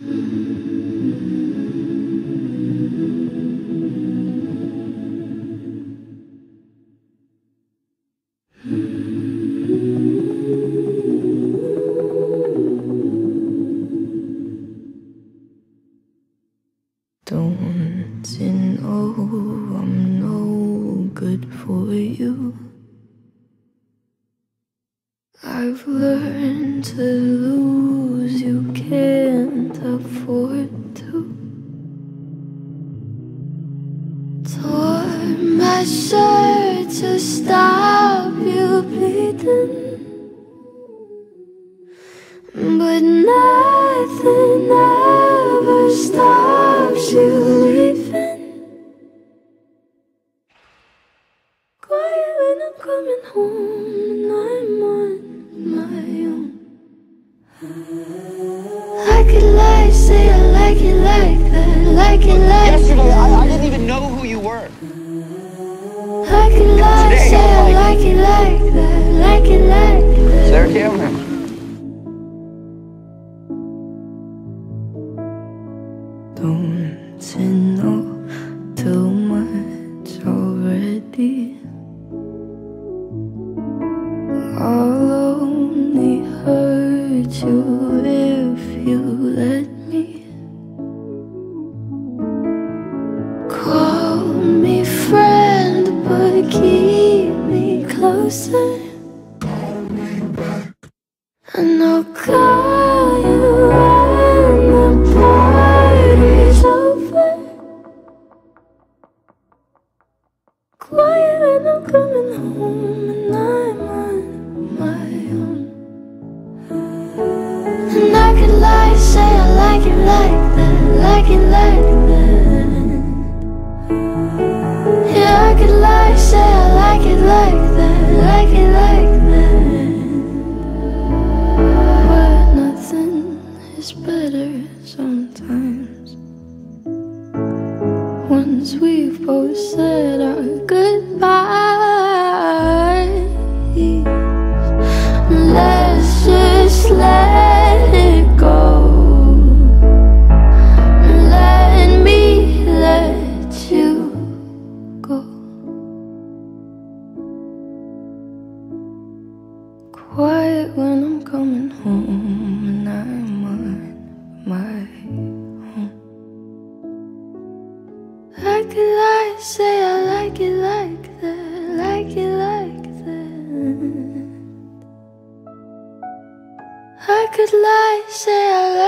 Don't you know I'm no good for you? I've learned to lose, you can't afford to. Tore my shirt to stop you bleeding, but nothing ever stops you leaving. Quiet when I'm coming home and I'm on my own. I could lie, say I like it like that, like it like Yesterday, that. I didn't even know who you were. I could lie, Today, say I I'm like it like that, like it like that. Is there a camera? Don't you know too much already? I'll only hurt you if you let me. Call me friend, but keep me closer. And I'll call you when the party's over. Quiet when I'm coming home and I'm on my own. And I could lie, say I like it like that, like it like that. Yeah, I could lie, say I like it like that, like it like that. But nothing is better sometimes. Once we've both said our goodbyes, let's just let it go. Let me let you go. Quiet when I'm coming home and I'm on my own. I could lie, say I like it like that, like it like that. I could lie, say I